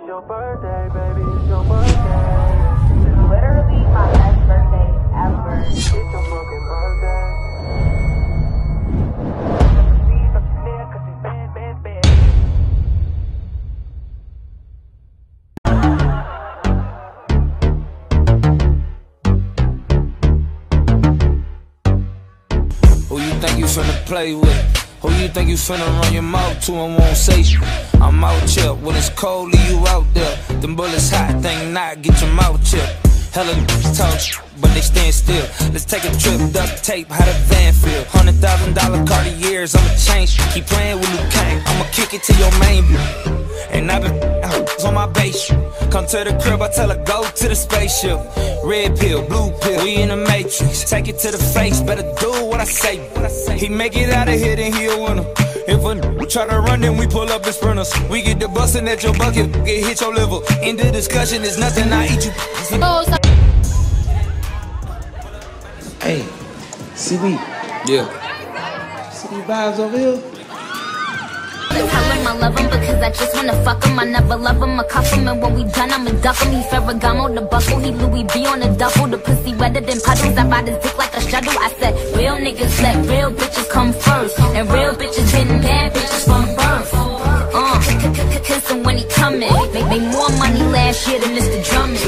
your birthday, baby, it's your birthday. Literally my best birthday ever. It's your fucking birthday. Who you think you finna play with? Who you think you finna run your mouth to and won't say shit? I'm out here when it's cold, leave you out there. Them bullets hot, think not, get your mouth chipped. Hella talk shit, but they stand still. Let's take a trip, duct tape, how the van feel. $100,000 Cartiers, I'ma change. Keep playing with Luke Kane, I'ma kick it to your main view. And I've been on my base. Come to the crib, I tell her go to the spaceship. Red pill, blue pill, we in the matrix. Take it to the face, better do what I say. He make it out of here, then he a winner. If a try to run, then we pull up in sprinters. We get the bustin' at your bucket, get hit your liver. End the discussion, is nothing, I eat you. Hey, CB. Yeah. See these vibes over here? Tell him I love him because I just wanna fuck him. I never love him, I cuff him, and when we done, I'ma duck him. He Ferragamo, the buckle, he Louis V on the duffel. The pussy wetter than puddles, I ride his dick like a shuttle. I said, real niggas let real bitches come first, and real bitches getting bad bitches from birth. Kiss him when he coming. Make more money last year than Mr. Drummond.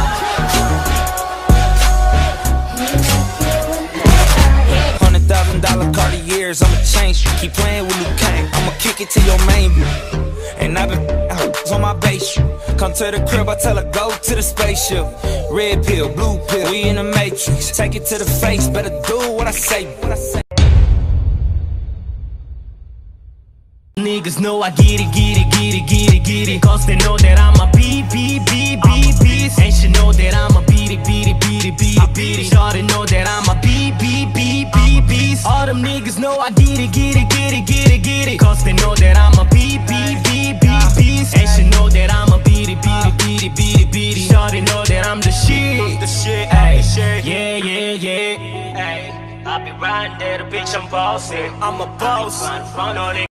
$100,000 Cartiers, I'ma change. Keep playing with Luke Kane, I'ma kick it to your main view. And I've been on my base. Come to the crib, I tell her go to the spaceship. Red pill, blue pill, we in the matrix. Take it to the face, better do what I say. Niggas know I get it. Cause they know that I'm a beast. And she know that I'm a beat it. Shawty know that I'm a beast. All them niggas know I get it. Cause they know that I'm a beast. And she know that I'm a beat it. Shawty know that I'm the shit. Ay, yeah. Ay, I be riding there, the bitch I'm bossy. I'm a boss.